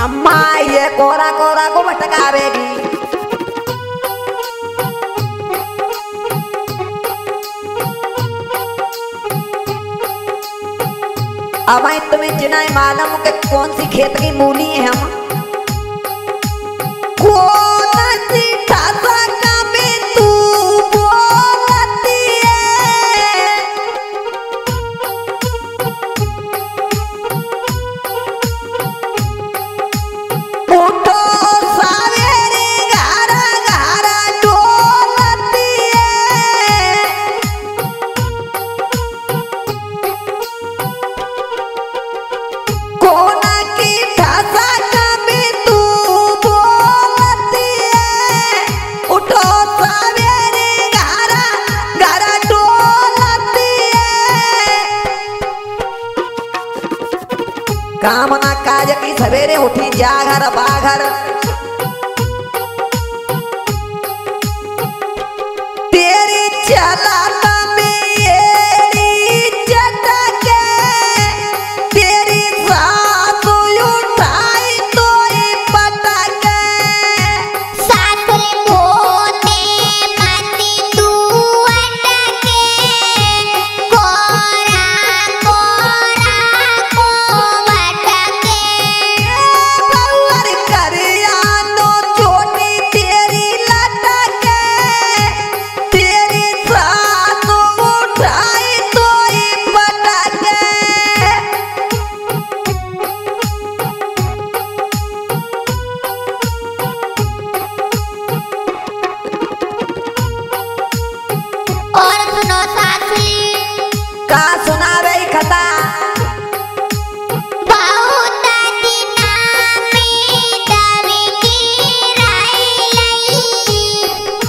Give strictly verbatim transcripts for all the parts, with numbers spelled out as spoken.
अम्मा ये कोरा कोरा को भटकावेगी। अब आई तुम्हें जिना मालूम के कौन सी खेत की मूली है हम कौन सी ठासा का में तू बोलती है। उठो सवेरे घारा घारा डोलती है। कौन की ठासा का में तू बोलती है। उठो सवेरे घारा घारा डोलती है। कामना काज की सवेरे उठी जागर बागर तेरी चलाता में येरी चटके तेरी सासु उठाई तोई पटके। सासरे मोते मती तू अटके कोरा कोरा को भटके। बउर करिया नो चोटी तेरी लटके तेरी सासु उठाई तोई पटके। और सुनो सासली का सुनावे कथा बहुत दिना में दवी की राई लई।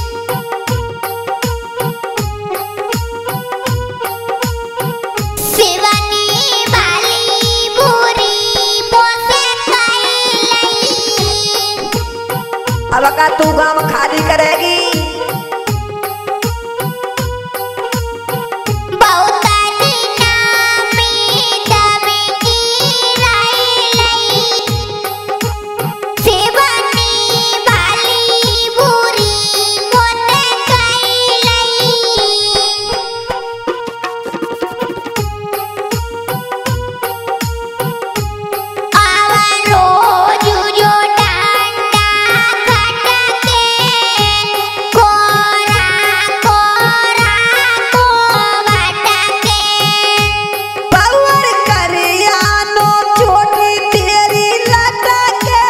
शिवनी वाली बुरी पोसे कई लई। अब का तू गाँव खाली करेगी। बहुत दिना में दवी की राई लई। शिवनी वाली बुरी पोसे कई लई। आवा रोज जो डांडा खटके कोरा कोरा को भटके। बउर करिया नो चोटी तेरी लटके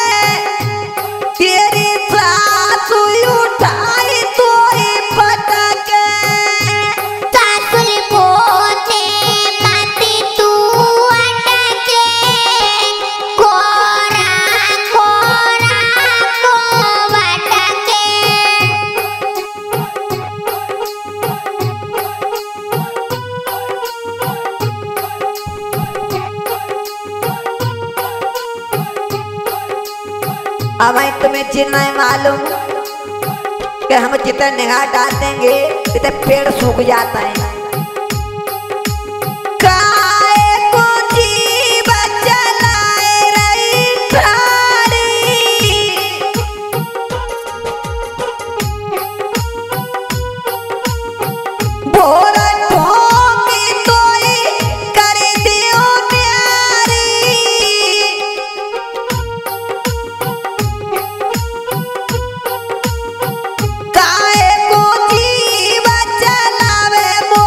तेरी सासु उठाई तोई पटके। सासुर पोते मती तू अटके कोरा कोरा को भटके। अब आई तुम्हें चिन्ह है मालूम कि हम जितने निगाह डाल देंगे इतने पेड़ सूख जाता है। काहे को जीव जलाए रही ठाड़ी। भोर ठोकी तोई कर दियो प्यारी। काहे को जीव जलावे मो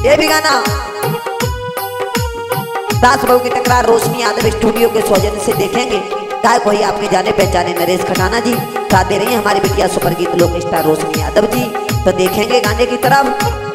ये भी गाना दास बहू की तकरार रोशनी यादव स्टूडियो के सौजन्य से देखेंगे। गायक वही आपके जाने पहचाने नरेश खटाना जी, साथ दे रही है हमारी बिटिया सुपर गीत लोक स्टार रोशनी यादव जी। तो देखेंगे गाने की तरफ।